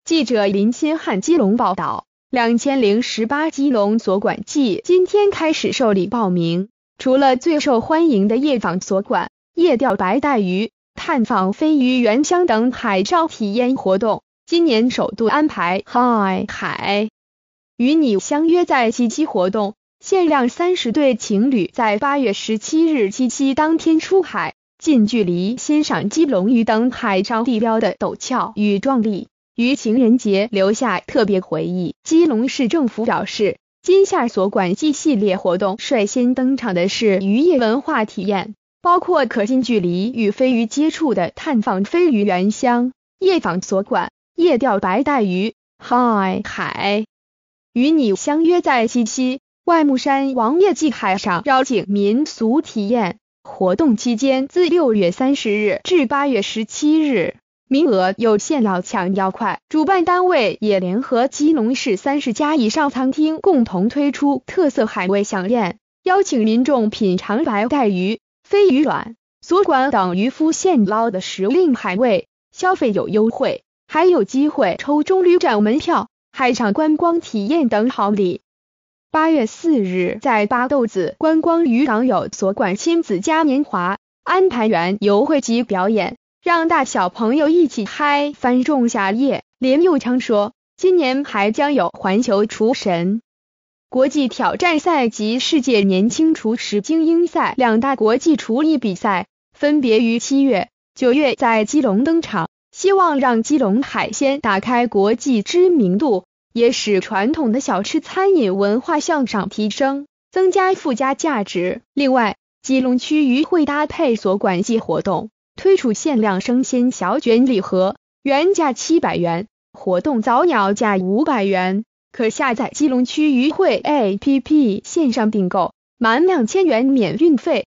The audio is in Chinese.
记者林新汉基隆报道，2018基隆所馆季今天开始受理报名，除了最受欢迎的夜访所馆、夜钓白带鱼、探访飞鱼原乡等海上体验活动，今年首度安排海与你相约在七夕活动，限量30对情侣在8月17日七夕当天出海，近距离欣赏基隆鱼等海上地标的陡峭与壮丽，于情人节留下特别回忆。基隆市政府表示，今夏所馆季系列活动率先登场的是渔业文化体验，包括可近距离与飞鱼接触的探访飞鱼原乡、夜访所馆、夜钓白带鱼、海与你相约在七夕外木山王爷祭海上绕境民俗体验活动期间，自6月30日至8月17日，名额有限，要抢要快。主办单位也联合基隆市30家以上餐厅共同推出特色海味飨宴，邀请民众品尝白带鱼、飞鱼卵、所馆等渔夫现捞的时令海味，消费有优惠，还有机会抽中旅展门票、海上观光体验等好礼。8月4日，在八豆子观光渔港有所馆亲子嘉年华，安排园游会及表演，让大小朋友一起嗨翻仲夏夜。连佑昌说，今年还将有环球厨神国际挑战赛及世界年轻厨师精英赛2大国际厨艺比赛，分别于7月、9月在基隆登场，希望让基隆海鲜打开国际知名度，也使传统的小吃餐饮文化向上提升，增加附加价值。另外，基隆区渔会搭配所馆季活动，推出限量生鲜小卷礼盒，原价700元，活动早鸟价500元，可下载基隆区渔会 APP 线上订购，满2000元免运费。